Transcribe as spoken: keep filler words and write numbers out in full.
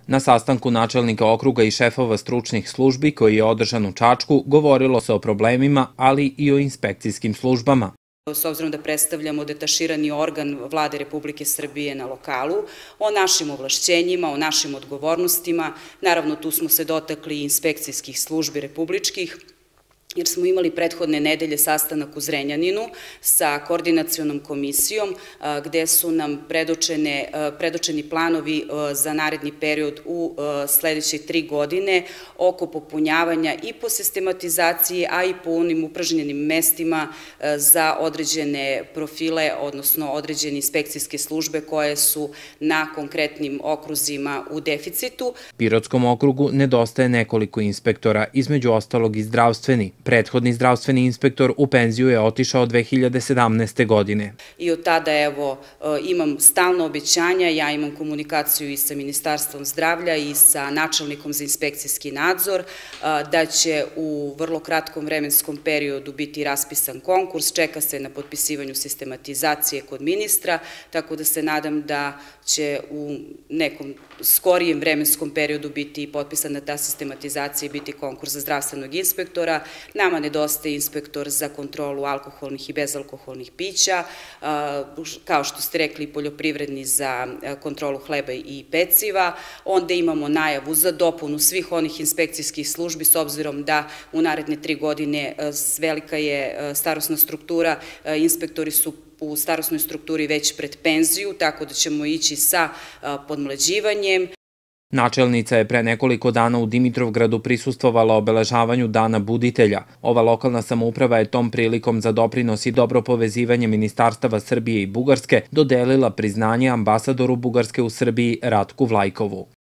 Na sastanku načelnika okruga i šefova stručnih službi koji je održan u Čačku govorilo se o problemima, ali i o inspekcijskim službama. S obzirom da predstavljamo detaširani organ Vlade Republike Srbije na lokalu, o našim ovlašćenjima, o našim odgovornostima, naravno tu smo se dotakli inspekcijskih službi republičkih, jer smo imali prethodne nedelje sastanak u Zrenjaninu sa koordinacionom komisijom gde su nam predočeni planovi za naredni period u sledeće tri godine oko popunjavanja i po sistematizaciji, a i po onim upražnjenim mestima za određene profile, odnosno određene inspekcijske službe koje su na konkretnim okruzima u deficitu. Pirotskom okrugu nedostaje nekoliko inspektora, između ostalog i zdravstveni. Prethodni zdravstveni inspektor u penziju je otišao dve hiljade sedamnaeste. godine. I od tada, evo, imam stalno obećanja, ja imam komunikaciju i sa Ministarstvom zdravlja i sa načelnikom za inspekcijski nadzor, da će u vrlo kratkom vremenskom periodu biti raspisan konkurs, čeka se na potpisivanju sistematizacije kod ministra, tako da se nadam da će u nekom skorijem vremenskom periodu biti potpisana ta sistematizacija i biti konkurs za zdravstvenog inspektora. Nama nedostaje inspektor za kontrolu alkoholnih i bezalkoholnih pića, kao što ste rekli, poljoprivredni za kontrolu hleba i peciva. Onda imamo najavu za dopunu svih onih inspekcijskih službi, s obzirom da u naredne tri godine velika je starosna struktura, inspektori su u starosnoj strukturi već pred penziju, tako da ćemo ići sa podmlađivanjem. Načelnica je pre nekoliko dana u Dimitrovgradu prisustvovala obeležavanju Dana buditelja. Ova lokalna samouprava je tom prilikom za doprinos i dobro povezivanje ministarstava Srbije i Bugarske dodelila priznanje ambasadoru Bugarske u Srbiji Ratku Vlajkovu.